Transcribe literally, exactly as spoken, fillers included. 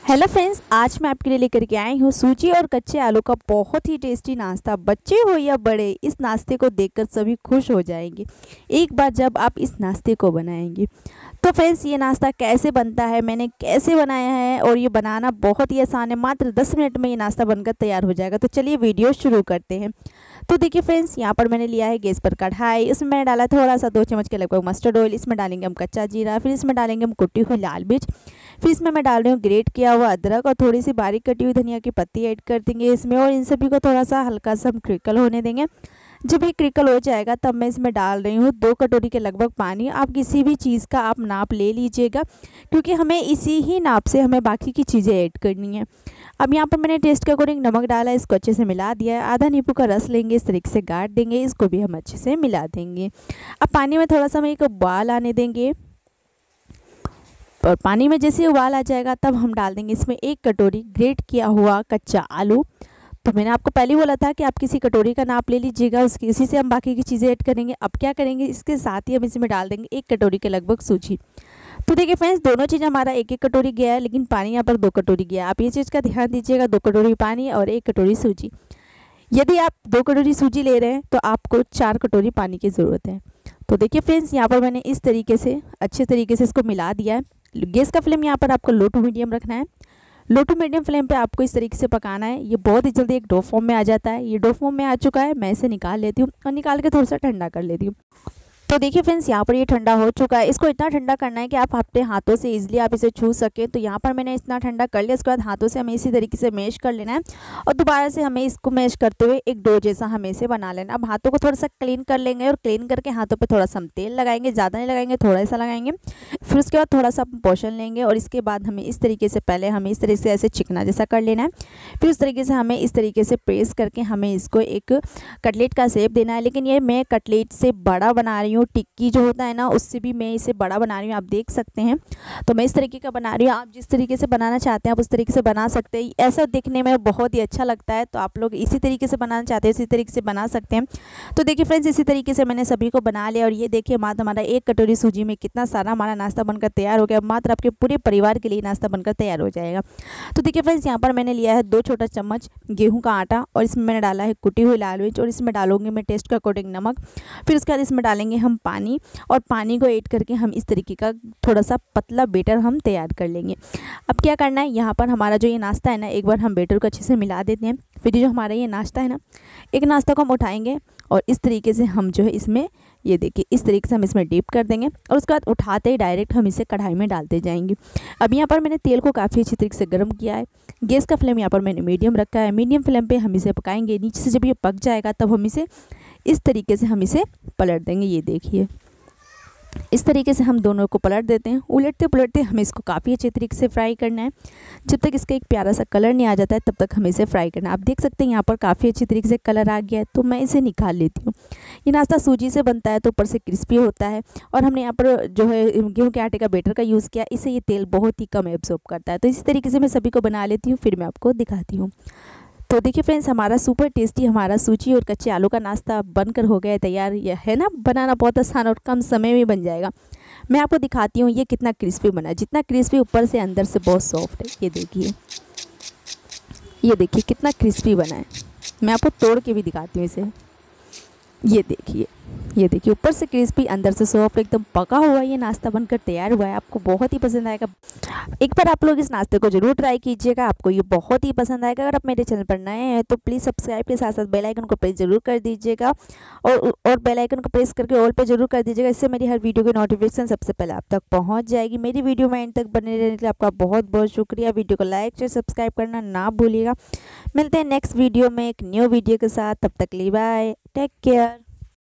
Hello friends, आज मैं आपके लिए लेकर के आई हूँ सूजी और कच्चे आलू का बहुत ही टेस्टी नाश्ता। बच्चे हो या बड़े, इस नाश्ते को देखकर सभी खुश हो जाएंगे एक बार जब आप इस नाश्ते को बनाएंगे। तो फ्रेंड्स, ये नाश्ता कैसे बनता है, मैंने कैसे बनाया है और ये बनाना बहुत ही आसान है। मात्र दस मिनट में ये नाश्ता बनकर तैयार हो जाएगा। तो चलिए वीडियो शुरू करते हैं। तो देखिए फ्रेंड्स, यहाँ पर मैंने लिया है गैस पर कढ़ाई। इसमें मैंने डाला थोड़ा सा दो चम्मच के लगभग मस्टर्ड ऑयल। इसमें डालेंगे हम कच्चा जीरा, फिर इसमें डालेंगे हम कुटी हुई लाल मिर्च, फिर इसमें मैं डाल रही हूँ ग्रेट किया हुआ अदरक और थोड़ी सी बारीक कटी हुई धनिया की पत्ती ऐड कर देंगे इसमें, और इन सभी को थोड़ा सा हल्का सा हम क्रिकल होने देंगे। जब ये क्रिकल हो जाएगा तब मैं इसमें डाल रही हूँ दो कटोरी के लगभग पानी। आप किसी भी चीज़ का आप नाप ले लीजिएगा, क्योंकि हमें इसी ही नाप से हमें बाकी की चीज़ें ऐड करनी है। अब यहाँ पर मैंने टेस्ट के अकॉर्डिंग नमक डाला है, इसको अच्छे से मिला दिया है। आधा नींबू का रस लेंगे, इस तरीके से गाड़ देंगे, इसको भी हम अच्छे से मिला देंगे। अब पानी में थोड़ा सा हम एक उबाल आने देंगे, और पानी में जैसे उबाल आ जाएगा तब हम डाल देंगे इसमें एक कटोरी ग्रेट किया हुआ कच्चा आलू। तो मैंने आपको पहले बोला था कि आप किसी कटोरी का नाप ले लीजिएगा, उसकी उसी से हम बाकी की चीज़ें ऐड करेंगे। अब क्या करेंगे, इसके साथ ही हम इसमें डाल देंगे एक कटोरी के लगभग सूजी। तो देखिए फ्रेंड्स, दोनों चीज़ हमारा एक एक कटोरी गया है, लेकिन पानी यहाँ पर दो कटोरी गया है। आप ये चीज़ का ध्यान दीजिएगा, दो कटोरी पानी और एक कटोरी सूजी। यदि आप दो कटोरी सूजी ले रहे हैं तो आपको चार कटोरी पानी की ज़रूरत है। तो देखिए फ्रेंड्स, यहाँ पर मैंने इस तरीके से अच्छे तरीके से इसको मिला दिया है। गैस का फ्लेम यहाँ पर आपको लो टू मीडियम रखना है। लो टू मीडियम फ्लेम पे आपको इस तरीके से पकाना है। ये बहुत ही जल्दी एक डो फॉर्म में आ जाता है। ये डो फॉर्म में आ चुका है, मैं इसे निकाल लेती हूँ और निकाल के थोड़ा सा ठंडा कर लेती हूँ। तो देखिए फ्रेंड्स, यहाँ पर ये ठंडा हो चुका है। इसको इतना ठंडा करना है कि आप अपने हाथों से इजीली आप इसे छू सकें। तो यहाँ पर मैंने इतना ठंडा कर लिया। इसके बाद हाथों से हमें इसी तरीके से मैश कर लेना है और दोबारा से हमें इसको मैश करते हुए एक डो जैसा हमें इसे बना लेना। अब हाथों को थोड़ा सा क्लीन कर लेंगे और क्लीन करके हाथों पर थोड़ा सा हम तेल लगाएंगे, ज़्यादा नहीं लगाएंगे, थोड़ा सा लगाएंगे। फिर उसके बाद थोड़ा सा पोषण लेंगे और इसके बाद हमें इस तरीके से पहले हमें इस तरीके से ऐसे चिकना जैसा कर लेना है। फिर उस तरीके से हमें इस तरीके से प्रेस करके हमें इसको एक कटलेट का शेप देना है। लेकिन ये मैं कटलेट से बड़ा बना रही हूँ, टिक्की जो होता है ना उससे भी मैं इसे बड़ा बना रही हूँ, आप देख सकते हैं। तो मैं इस तरीके का बना रही हूँ, आप जिस तरीके से बनाना चाहते हैं आप उस तरीके से बना सकते हैं। ऐसा दिखने में बहुत ही अच्छा लगता है, तो आप लोग इसी तरीके से बनाना चाहते हैं इसी तरीके से बना सकते हैं। तो देखिए फ्रेंड्स, इसी तरीके से मैंने सभी को बना लिया और ये देखिए मात्र हमारा एक कटोरी सूजी में कितना सारा हमारा नाश्ता बनकर तैयार हो गया। मात्र आपके पूरे परिवार के लिए नाश्ता बनकर तैयार हो जाएगा। तो देखिए फ्रेंड्स, यहाँ पर मैंने लिया है दो छोटा चम्मच गेहूँ का आटा और इसमें मैंने डाला है कुटी हुई लाल मिर्च और इसमें डालूंगी मैं टेस्ट के अकॉर्डिंग नमक। फिर उसके बाद इसमें डालेंगे हम पानी और पानी को ऐड करके हम इस तरीके का थोड़ा सा पतला बेटर हम तैयार कर लेंगे। अब क्या करना है, यहाँ पर हमारा जो ये नाश्ता है ना, एक बार हम बेटर को अच्छे से मिला देते हैं। फिर जो हमारा ये नाश्ता है ना, एक नाश्ता को हम उठाएंगे और इस तरीके से हम जो है इसमें ये देखिए इस तरीके से हम इसमें डीप कर देंगे और उसके बाद उठाते ही डायरेक्ट हम इसे कढ़ाई में डालते जाएंगे। अब यहाँ पर मैंने तेल को काफ़ी अच्छी तरीके से गर्म किया है। गैस का फ्लेम यहाँ पर मैंने मीडियम रखा है। मीडियम फ्लेम पे हम इसे पकाएंगे। नीचे से जब ये पक जाएगा तब हम इसे इस तरीके से हम इसे पलट देंगे। ये देखिए इस तरीके से हम दोनों को पलट देते हैं। उलटते पलटते हमें इसको काफ़ी अच्छे तरीके से फ्राई करना है। जब तक इसका एक प्यारा सा कलर नहीं आ जाता है तब तक हमें इसे फ्राई करना है। आप देख सकते हैं यहाँ पर काफ़ी अच्छी तरीके से कलर आ गया है, तो मैं इसे निकाल लेती हूँ। ये नाश्ता सूजी से बनता है तो ऊपर से क्रिस्पी होता है और हमने यहाँ पर जो है गेहूँ के आटे का बेटर का यूज़ किया, इससे ये तेल बहुत ही कम एब्जॉर्ब करता है। तो इसी तरीके से मैं सभी को बना लेती हूँ, फिर मैं आपको दिखाती हूँ। तो देखिए फ्रेंड्स, हमारा सुपर टेस्टी हमारा सूजी और कच्चे आलू का नाश्ता बनकर हो गया है तैयार। यह है ना, बनाना बहुत आसान और कम समय में बन जाएगा। मैं आपको दिखाती हूँ ये कितना क्रिस्पी बना है। जितना क्रिस्पी ऊपर से अंदर से बहुत सॉफ्ट है। ये देखिए ये देखिए कितना क्रिस्पी बना है। मैं आपको तोड़ के भी दिखाती हूँ इसे। ये देखिए ये देखिए ऊपर से क्रिस्पी अंदर से सॉफ्ट, एकदम पका हुआ ये नाश्ता बनकर तैयार हुआ है। आपको बहुत ही पसंद आएगा। एक बार आप लोग इस नाश्ते को जरूर ट्राई कीजिएगा, आपको ये बहुत ही पसंद आएगा। अगर आप मेरे चैनल पर नए हैं तो प्लीज़ सब्सक्राइब के साथ साथ बेल आइकन को प्रेस जरूर कर दीजिएगा और और बेल आइकन को प्रेस करके ऑल पे जरूर कर दीजिएगा। इससे मेरी हर वीडियो की नोटिफिकेशन सबसे पहले आप तक पहुँच जाएगी। मेरी वीडियो में एंड तक बने रहने के लिए आपका बहुत बहुत शुक्रिया। वीडियो को लाइक शेयर सब्सक्राइब करना ना भूलिएगा। मिलते हैं नेक्स्ट वीडियो में एक न्यू वीडियो के साथ। तब तक के लिए बाय, टेक केयर।